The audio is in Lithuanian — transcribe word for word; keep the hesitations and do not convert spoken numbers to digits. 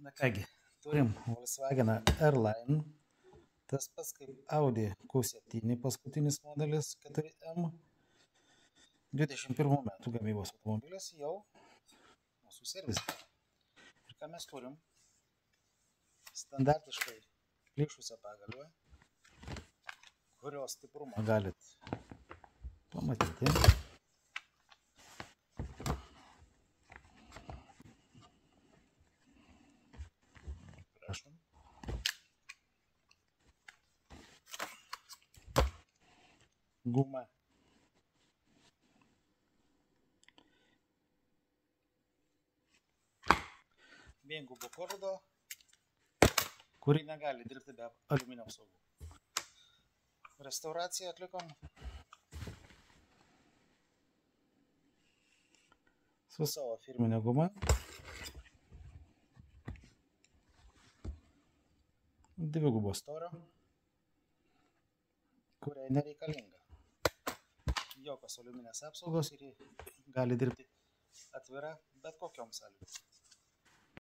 Na kągi, turim Volkswagen Airline, tas pats kaip Audi Q septyni paskutinis modelis keturi M, dvidešimt pirmų metų gamybos automobilis jau mūsų servise. Ir ką mes turim? Standartiškai plyšusią pagalvę, kurios stiprumą galit pamatyti. Prašom. Guma. Viengubo kordo, kuri negali dirbti be aliuminio apsaugų. Restauraciją atlikom su savo firminė guma. Dvigubo storio, kuriai nereikalinga jokios aliuminės apsaugos ir gali dirbti atvira bet kokiom sąlygom.